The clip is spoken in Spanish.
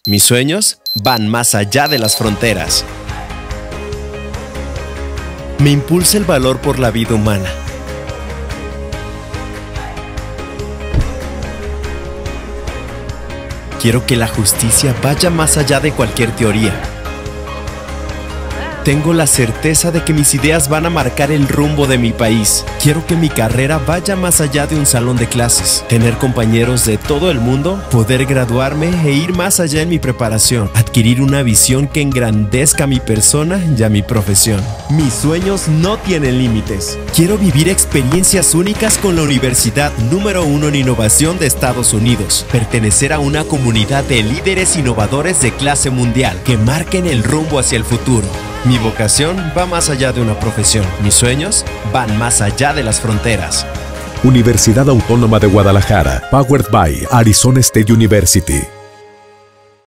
Mis sueños van más allá de las fronteras. Me impulsa el valor por la vida humana. Quiero que la justicia vaya más allá de cualquier teoría. Tengo la certeza de que mis ideas van a marcar el rumbo de mi país. Quiero que mi carrera vaya más allá de un salón de clases. Tener compañeros de todo el mundo, poder graduarme e ir más allá en mi preparación. Adquirir una visión que engrandezca a mi persona y a mi profesión. Mis sueños no tienen límites. Quiero vivir experiencias únicas con la universidad número 1 en innovación de Estados Unidos. Pertenecer a una comunidad de líderes innovadores de clase mundial que marquen el rumbo hacia el futuro. Mi vocación va más allá de una profesión. Mis sueños van más allá de las fronteras. Universidad Autónoma de Guadalajara, powered by Arizona State University.